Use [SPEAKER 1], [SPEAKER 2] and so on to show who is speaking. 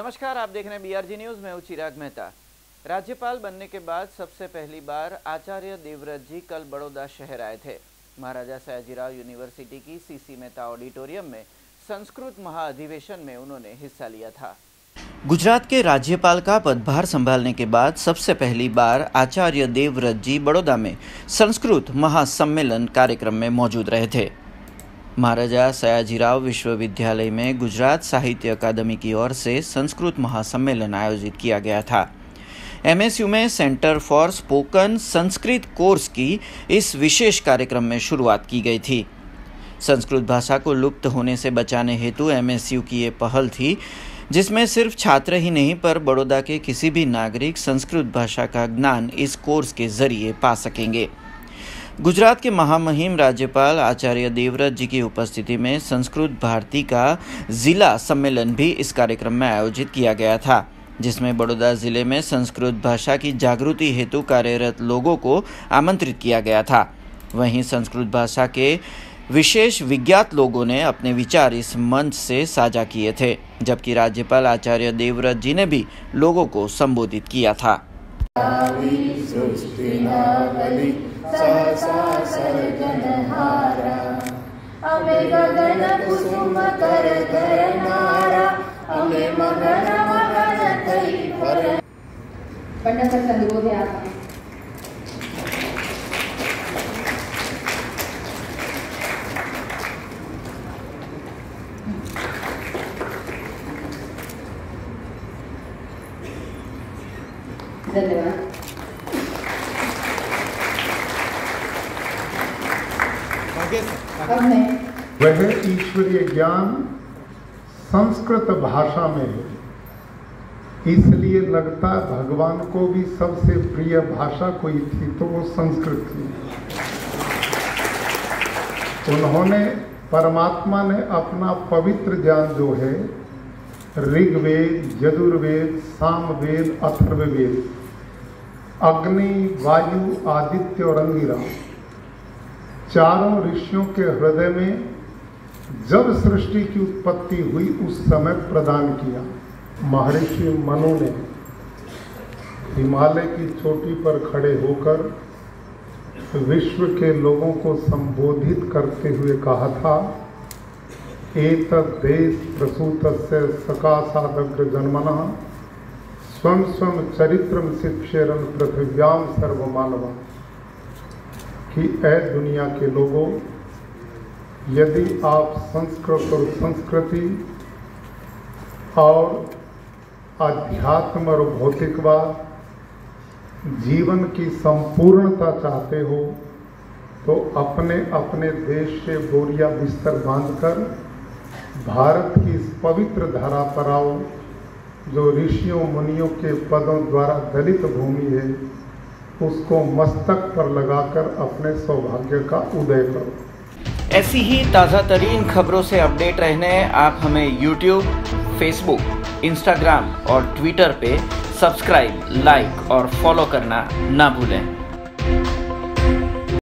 [SPEAKER 1] नमस्कार, आप देख रहे हैं बीआरजी न्यूज में। चिराग मेहता। राज्यपाल बनने के बाद सबसे पहली बार आचार्य देवव्रत जी कल बड़ौदा शहर आए थे। महाराजा सयाजीराव यूनिवर्सिटी की सीसी मेहता ऑडिटोरियम में संस्कृत महाअधिवेशन में उन्होंने हिस्सा लिया था। गुजरात के राज्यपाल का पदभार संभालने के बाद सबसे पहली बार आचार्य देवव्रत जी बड़ौदा में संस्कृत महासम्मेलन कार्यक्रम में मौजूद रहे थे। महाराजा सयाजीराव विश्वविद्यालय में गुजरात साहित्य अकादमी की ओर से संस्कृत महासम्मेलन आयोजित किया गया था। एमएसयू में centre for spoken Sanskrit course की इस विशेष कार्यक्रम में शुरुआत की गई थी। संस्कृत भाषा को लुप्त होने से बचाने हेतु एमएसयू की ये पहल थी, जिसमें सिर्फ छात्र ही नहीं पर बड़ौदा के किसी भी नागरिक संस्कृत भाषा का ज्ञान इस कोर्स के जरिए पा सकेंगे। गुजरात के महामहिम राज्यपाल आचार्य देवव्रत जी की उपस्थिति में संस्कृत भारती का जिला सम्मेलन भी इस कार्यक्रम में आयोजित किया गया था, जिसमें बड़ौदा जिले में संस्कृत भाषा की जागृति हेतु कार्यरत लोगों को आमंत्रित किया गया था। वहीं संस्कृत भाषा के विशेष विज्ञात लोगों ने अपने विचार इस मंच से साझा किए थे, जबकि राज्यपाल आचार्य देवव्रत जी ने भी लोगों को संबोधित किया था।
[SPEAKER 2] धन्यवाद।
[SPEAKER 3] वह ईश्वरीय ज्ञान संस्कृत भाषा में है, इसलिए लगता भगवान को भी सबसे प्रिय भाषा कोई थी तो वो संस्कृत थी। उन्होंने परमात्मा ने अपना पवित्र ज्ञान जो है ऋग्वेद, यजुर्वेद, सामवेद, अथर्ववेद, अग्नि, वायु, आदित्य और अंगिरा चारों ऋषियों के हृदय में जब सृष्टि की उत्पत्ति हुई उस समय प्रदान किया। महर्षि मनु ने हिमालय की चोटी पर खड़े होकर विश्व के लोगों को संबोधित करते हुए कहा था, एतद् देश प्रसूतस्य सकाशादग्र जन्मनः स्वं स्वं चरित्रम शिक्षेरन पृथिव्याम सर्वमानवा, कि ऐ दुनिया के लोगों, यदि आप संस्कृत और संस्कृति और अध्यात्म और भौतिकवाद जीवन की संपूर्णता चाहते हो तो अपने अपने देश से बोरिया बिस्तर बांधकर भारत की इस पवित्र धारा पर आओ, जो ऋषियों मुनियों के पदों द्वारा दलित भूमि है, उसको मस्तक पर लगाकर अपने सौभाग्य का उदय करो।
[SPEAKER 1] ऐसी ही ताज़ा तरीन खबरों से अपडेट रहने आप हमें YouTube, Facebook, Instagram और Twitter पे सब्सक्राइब, लाइक और फॉलो करना ना भूलें।